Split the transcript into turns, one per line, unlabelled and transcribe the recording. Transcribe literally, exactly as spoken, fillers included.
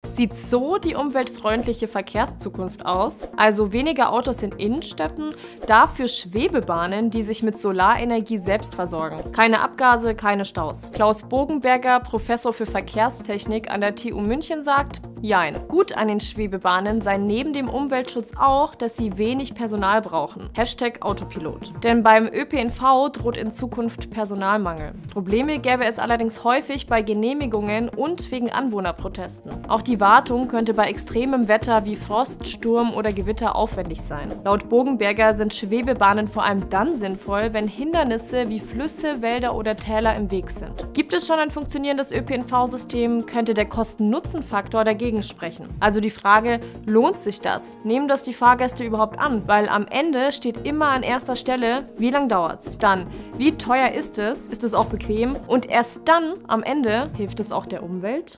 Sieht so die umweltfreundliche Verkehrszukunft aus? Also weniger Autos in Innenstädten, dafür Schwebebahnen, die sich mit Solarenergie selbst versorgen. Keine Abgase, keine Staus. Klaus Bogenberger, Professor für Verkehrstechnik an der T U München, sagt: Jein. Gut an den Schwebebahnen sei neben dem Umweltschutz auch, dass sie wenig Personal brauchen. Hashtag Autopilot. Denn beim Ö P N V droht in Zukunft Personalmangel. Probleme gäbe es allerdings häufig bei Genehmigungen und wegen Anwohnerprotesten. Auch die Wartung könnte bei extremem Wetter wie Frost, Sturm oder Gewitter aufwendig sein. Laut Bogenberger sind Schwebebahnen vor allem dann sinnvoll, wenn Hindernisse wie Flüsse, Wälder oder Täler im Weg sind. Gibt es schon ein funktionierendes Ö P N V-System, könnte der Kosten-Nutzen-Faktor dagegen sprechen. Also die Frage, lohnt sich das? Nehmen das die Fahrgäste überhaupt an? Weil am Ende steht immer an erster Stelle, wie lange dauert's? Dann, wie teuer ist es? Ist es auch bequem? Und erst dann, am Ende, hilft es auch der Umwelt?